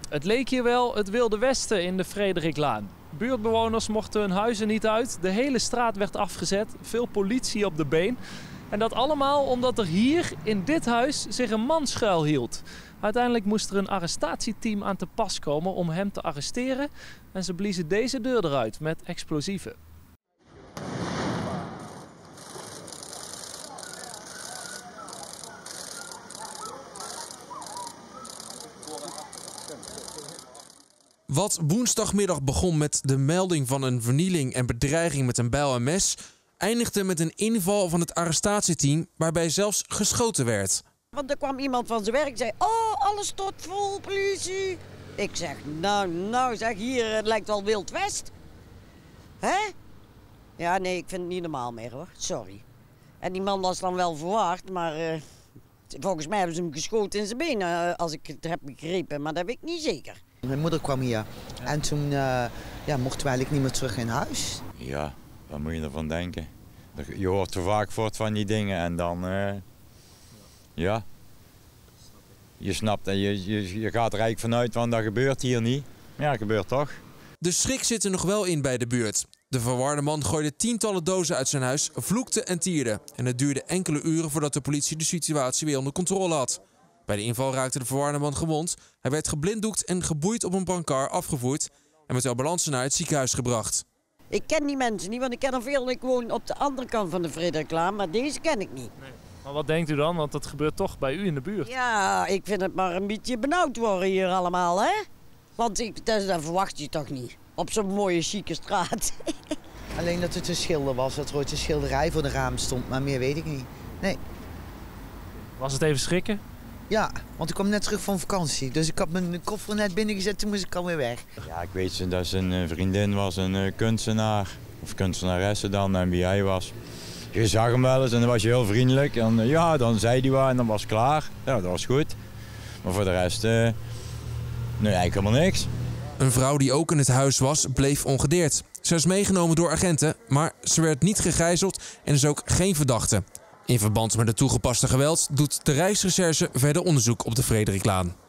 Het leek hier wel het Wilde Westen in de Frederiklaan. Buurtbewoners mochten hun huizen niet uit, de hele straat werd afgezet, veel politie op de been. En dat allemaal omdat er hier, in dit huis, zich een man schuilhield. Uiteindelijk moest er een arrestatieteam aan te pas komen om hem te arresteren. En ze bliezen deze deur eruit met explosieven. Wat woensdagmiddag begon met de melding van een vernieling en bedreiging met een bijl en mes, eindigde met een inval van het arrestatieteam waarbij zelfs geschoten werd. Want er kwam iemand van zijn werk en zei, oh, alles tot vol, politie. Ik zeg, nou zeg, hier, het lijkt wel Wild West. Hè? Ja, nee, ik vind het niet normaal meer hoor, sorry. En die man was dan wel verwacht, maar volgens mij hebben ze hem geschoten in zijn benen, als ik het heb begrepen. Maar dat weet ik niet zeker. Mijn moeder kwam hier en toen mochten we eigenlijk niet meer terug in huis. Ja, wat moet je ervan denken? Je hoort zo vaak voort van die dingen en dan, ja, je snapt en je gaat er eigenlijk vanuit van dat gebeurt hier niet. Ja, dat gebeurt toch. De schrik zit er nog wel in bij de buurt. De verwarde man gooide tientallen dozen uit zijn huis, vloekte en tierde. En het duurde enkele uren voordat de politie de situatie weer onder controle had. Bij de inval raakte de verwarde man gewond. Hij werd geblinddoekt en geboeid op een brancard afgevoerd en met de ambulance naar het ziekenhuis gebracht. Ik ken die mensen niet, want ik ken er veel. Ik woon op de andere kant van de Frederiklaan, maar deze ken ik niet. Nee. Maar wat denkt u dan? Want dat gebeurt toch bij u in de buurt. Ja, ik vind het maar een beetje benauwd worden hier allemaal, hè? Want dat verwacht je toch niet, op zo'n mooie, chique straat. Alleen dat het een schilder was, dat er ooit een schilderij voor de raam stond, maar meer weet ik niet. Nee. Was het even schrikken? Ja, want ik kwam net terug van vakantie, dus ik had mijn koffer net binnengezet, toen moest ik alweer weg. Ja, ik weet dat zijn vriendin was, een kunstenaar, of kunstenaresse dan, en wie hij was. Je zag hem wel eens en dan was je heel vriendelijk en ja, dan zei hij wat en dan was het klaar. Ja, dat was goed. Maar voor de rest, nee, eigenlijk helemaal niks. Een vrouw die ook in het huis was, bleef ongedeerd. Ze is meegenomen door agenten, maar ze werd niet gegijzeld en is ook geen verdachte. In verband met het toegepaste geweld doet de Rijksrecherche verder onderzoek op de Frederiklaan.